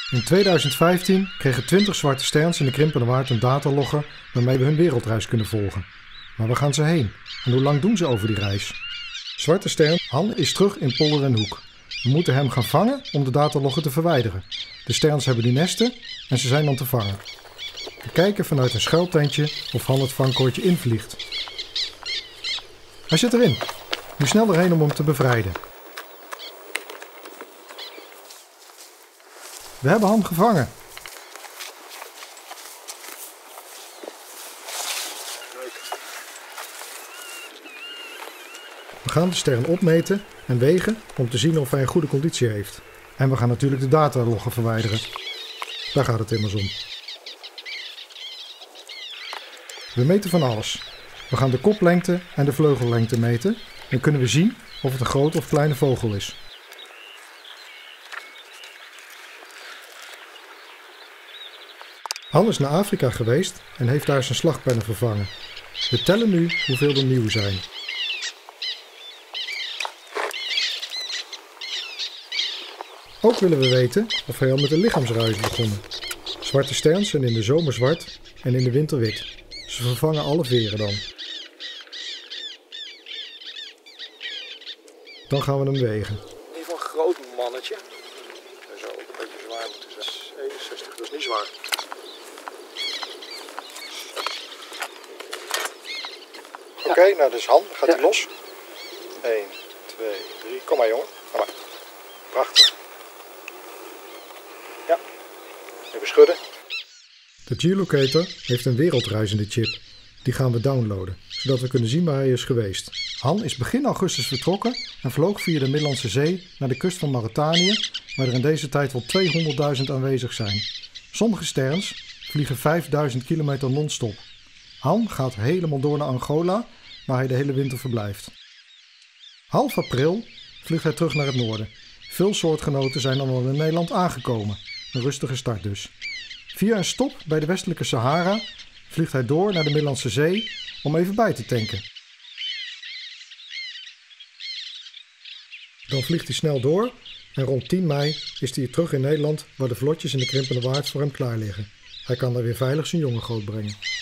In 2015 kregen 20 zwarte sterns in de Krimpende Waard een datalogger waarmee we hun wereldreis kunnen volgen. Maar waar gaan ze heen? En hoe lang doen ze over die reis? Zwarte stern Han is terug in Polder en Hoek. We moeten hem gaan vangen om de datalogger te verwijderen. De sterns hebben die nesten en ze zijn dan te vangen. We kijken vanuit een schuiltentje of Han het vangkoordje invliegt. Hij zit erin. Nu snel erheen om hem te bevrijden. We hebben Han gevangen. We gaan de stern opmeten en wegen om te zien of hij een goede conditie heeft. En we gaan natuurlijk de datalogger verwijderen. Daar gaat het immers om. We meten van alles. We gaan de koplengte en de vleugellengte meten. Dan kunnen we zien of het een grote of kleine vogel is. Han is naar Afrika geweest en heeft daar zijn slagpennen vervangen. We tellen nu hoeveel er nieuw zijn. Ook willen we weten of hij al met de lichaamsrui is begonnen. Zwarte sterns zijn in de zomer zwart en in de winter wit. Ze vervangen alle veren dan. Dan gaan we hem wegen. In ieder geval een groot mannetje. Hij zou ook een beetje zwaar moeten zijn. 61, dat is niet zwaar. Oké, nou dat is Han. Gaat hij los. 1, 2, 3. Kom maar jongen. Kom maar. Prachtig. Ja. Even schudden. De geolocator heeft een wereldreizende chip. Die gaan we downloaden, zodat we kunnen zien waar hij is geweest. Han is begin augustus vertrokken en vloog via de Middellandse Zee naar de kust van Mauritanië, waar er in deze tijd wel 200.000 aanwezig zijn. Sommige sterns vliegen 5000 kilometer non-stop. Han gaat helemaal door naar Angola, waar hij de hele winter verblijft. Half april vliegt hij terug naar het noorden. Veel soortgenoten zijn dan al in Nederland aangekomen. Een rustige start dus. Via een stop bij de westelijke Sahara vliegt hij door naar de Middellandse Zee om even bij te tanken. Dan vliegt hij snel door en rond 10 mei is hij terug in Nederland waar de vlotjes in de Krimpende Waard voor hem klaar liggen. Hij kan daar weer veilig zijn jongen grootbrengen.